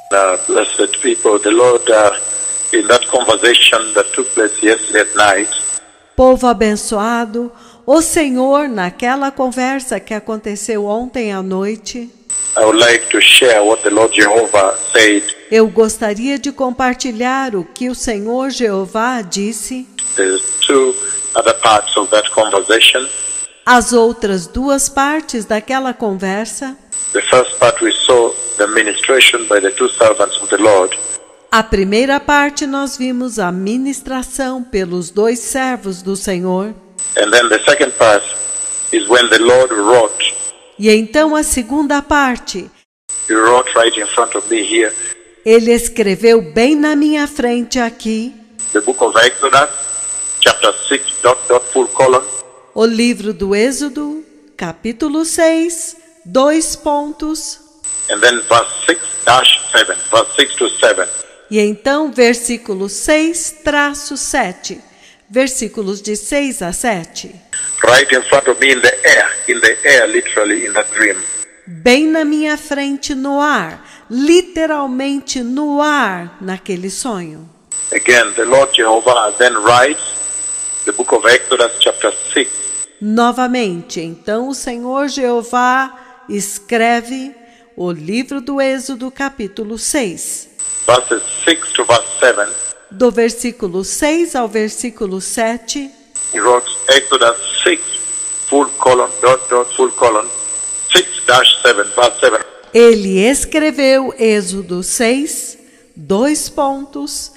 Blessed people, the Lord, in that conversation that took place yesterday at night, Povo abençoado, o Senhor, naquela conversa que aconteceu ontem à noite, I would like to share what the Lord Jehovah said. eu gostaria de compartilhar o que o Senhor Jeová disse. There's two other parts of that conversation. As outras duas partes daquela conversa. The first part we saw the ministration by the two servants of the Lord. A primeira parte nós vimos a ministração pelos dois servos do Senhor. And then the second part is when the Lord wrote. E então a segunda parte, He wrote right in front of me here. ele escreveu bem na minha frente aqui, The book of Exodus, chapter 6, full colon. o livro do Êxodo, capítulo 6, 2 pontos, And then verse 6-7, verse 6 to 7. e então versículo 6-7, versículos de 6 a 7. Right in front of me in the air, literally in that dream. Bem na minha frente no ar, literalmente no ar, naquele sonho. Again, the Lord Jehovah then writes the book of Exodus chapter 6. Novamente, então o Senhor Jeová escreve o livro do Êxodo, capítulo 6. Verses 6 to verse 7. Do versículo 6 ao versículo 7, He wrote Exodus 6, full colon, full colon, 6-7, verse 7. ele escreveu Êxodo 6, 2 pontos,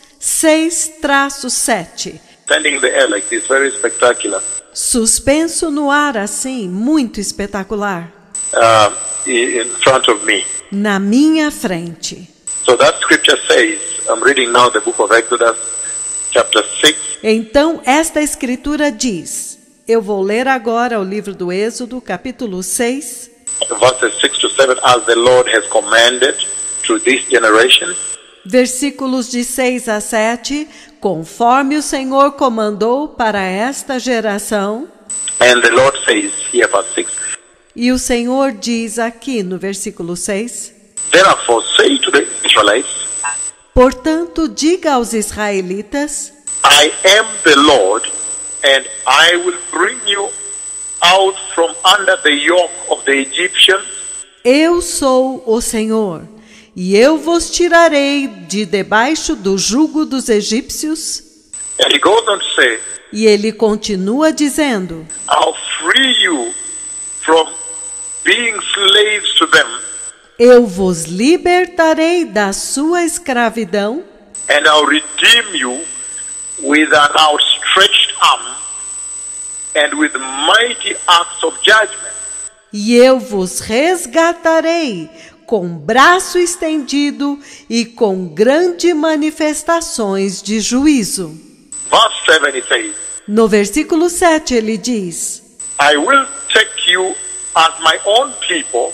6-7. Standing in the air like this, very spectacular. Suspenso no ar assim, muito espetacular. In front of me. Na minha frente. So that scripture says, I'm reading now the book of Exodus, chapter 6. Então, esta escritura diz, eu vou ler agora o livro do Êxodo, capítulo 6, Verses 6 to 7, as the Lord has commanded to this generation. versículos de 6 a 7, conforme o Senhor comandou para esta geração. And the Lord says here, verse 6, E o Senhor diz aqui no versículo 6, therefore say to the Israelites, portanto, diga aos israelitas, I am the Lord, and I will bring you out from under the yoke of the Egyptians, eu sou o Senhor, e eu vos tirarei de debaixo do jugo dos egípcios. and he goes on to say, E ele continua dizendo, I'll free you from being slaves to them, eu vos libertarei da sua escravidão, and I'll redeem you with an outstretched arm and with mighty acts of judgment. e eu vos resgatarei com braço estendido e com grandes manifestações de juízo. Verse 7 it says, No versículo 7 ele diz, I will take you as my own people,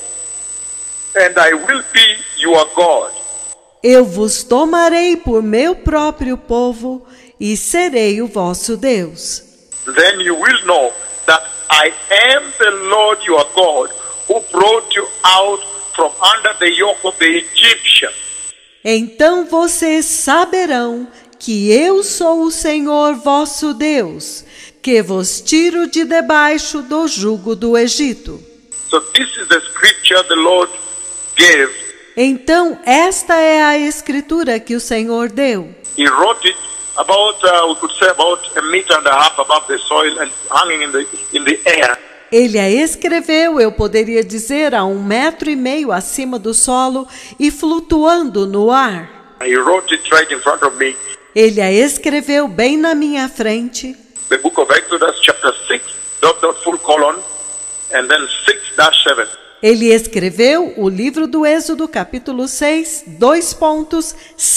and I will be your God. eu vos tomarei por meu próprio povo e serei o vosso Deus. Then you will know that I am the Lord your God, who brought you out from under the yoke of the Egyptians. Então vocês saberão que eu sou o Senhor vosso Deus, que vos tiro de debaixo do jugo do Egito. So this is the scripture the Lord gave. Então esta é a escritura que o Senhor deu. He wrote it about, we could say about 1.5 meters above the soil and hanging in the air. Ele a escreveu, eu poderia dizer, a 1,5 metro acima do solo e flutuando no ar. He wrote it right in front of me. Ele a escreveu bem na minha frente. The book of Exodus chapter 6, full colon, and then 6-7. Ele escreveu o livro do Êxodo, capítulo 6, 2 pontos,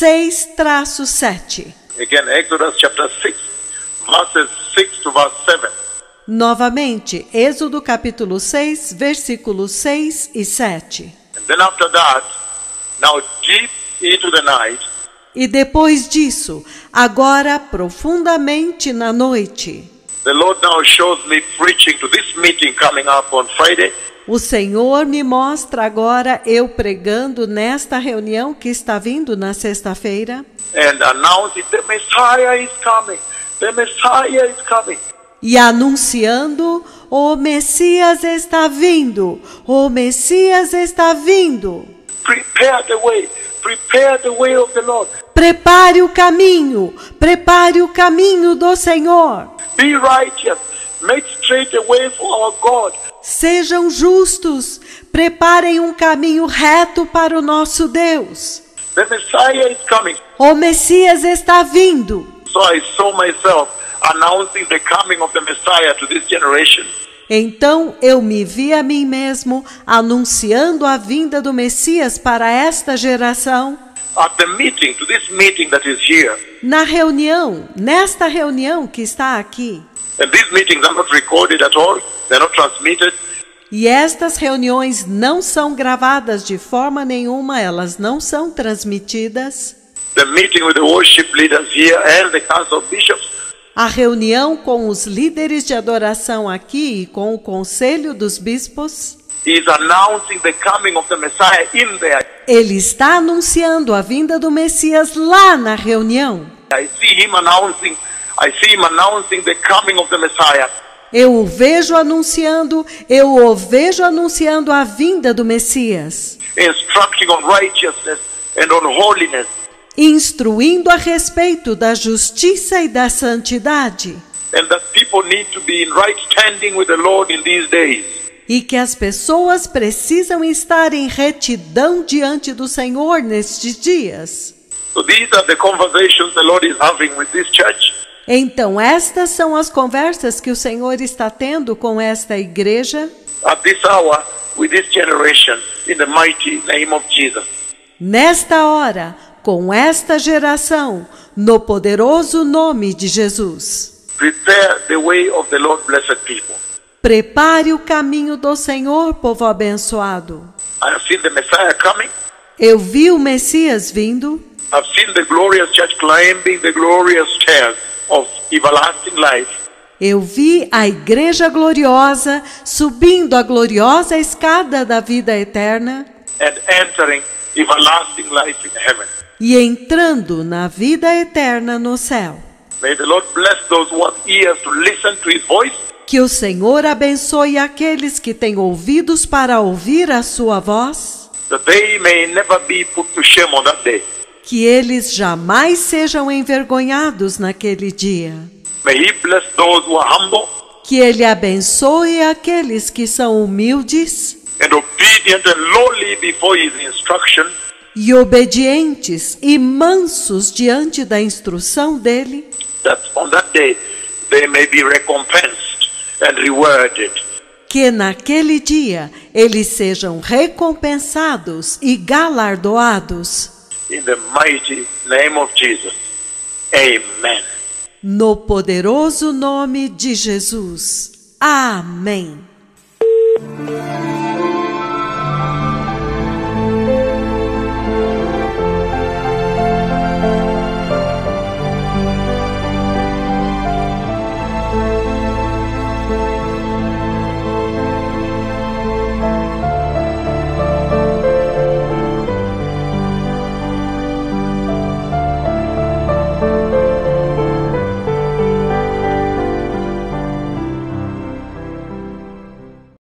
6-7. Again, Exodus chapter 6, verses 6 to verse 7. Novamente, Êxodo, capítulo 6, versículos 6 e 7. And then after that, now deep into the night, E depois disso, agora profundamente na noite, the Lord now shows me preaching to this meeting coming up on Friday, O Senhor me mostra agora eu pregando nesta reunião que está vindo na sexta-feira. And announcing the Messiah is coming. The Messiah is coming. E anunciando, o Messias está vindo. O Messias está vindo. Prepare the way. Prepare the way of the Lord. Prepare o caminho do Senhor. Be righteous. Make straight a way for our God. Sejam justos, preparem um caminho reto para o nosso Deus. The Messiah is coming. O Messias está vindo. So I saw myself announcing the coming of the Messiah to this generation. Então eu me vi a mim mesmo anunciando a vinda do Messias para esta geração. At the meeting, to this meeting that is here. Na reunião, nesta reunião que está aqui. And these meetings are not recorded at all. They're not transmitted. E estas reuniões não são gravadas de forma nenhuma, elas não são transmitidas. The meeting with the worship leaders here and the council of bishops. A reunião com os líderes de adoração aqui e com o conselho dos bispos. Is announcing the coming of the Messiah in there. Ele está anunciando a vinda do Messias lá na reunião. I see him announcing the coming of the Messiah. Eu o vejo anunciando a vinda do Messias. Instructing on righteousness and on holiness. Instruindo a respeito da justiça e da santidade. And that people need to be in right standing with the Lord in these days. E que as pessoas precisam estar em retidão diante do Senhor nestes dias. So these are the conversations the Lord is having with this church. Então, estas são as conversas que o Senhor está tendo com esta igreja. At this hour, with this generation, in the mighty name of Jesus. Nesta hora, com esta geração, no poderoso nome de Jesus. Prepare the way of the Lord, blessed people. Prepare o caminho do Senhor, povo abençoado. I have seen the Messiah coming. Eu vi o Messias vindo. I've seen the glorious church climbing the glorious stairs of everlasting life. Eu vi a igreja gloriosa subindo a gloriosa escada da vida eterna. And entering everlasting life in heaven. E entrando na vida eterna no céu. May the Lord bless those who have ears to listen to His voice. Que o Senhor abençoe aqueles que têm ouvidos para ouvir a sua voz. That they may never be put to shame on that day. Que eles jamais sejam envergonhados naquele dia. May He bless those who are humble. Que Ele abençoe aqueles que são humildes. And obedient and lowly before His instruction. E obedientes e mansos diante da instrução dele. That on that day they may be recompensed and rewarded. Que naquele dia eles sejam recompensados e galardoados. In the mighty name of Jesus. Amen. No poderoso nome de Jesus. Amém.